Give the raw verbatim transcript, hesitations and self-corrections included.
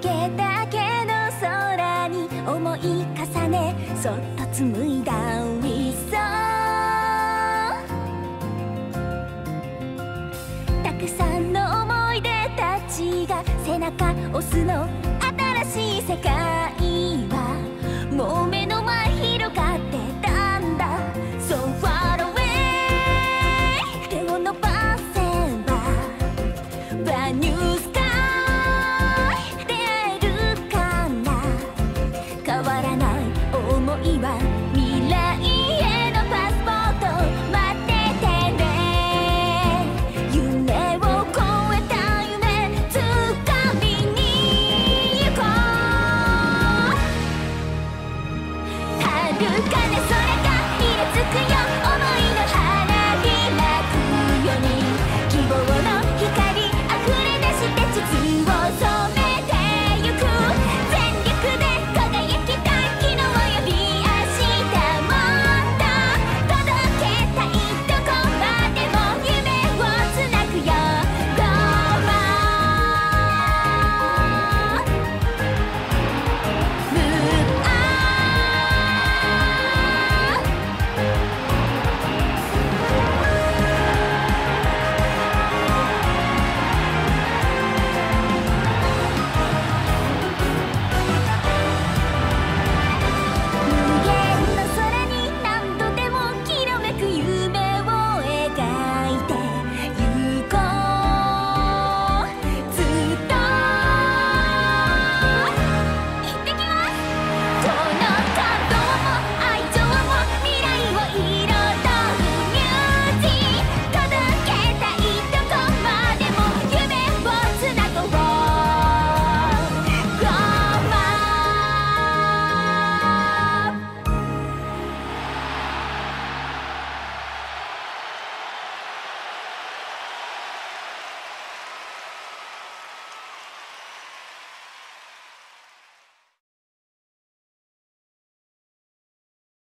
けだけの空に思い重ね、そっと紡いだ理想。たくさんの思い出たちが背中押すの新しい世界はもう目の前広がってたんだ。 So far away 手を伸ばせば Brand new sky 出会えるかな。変わらない想いは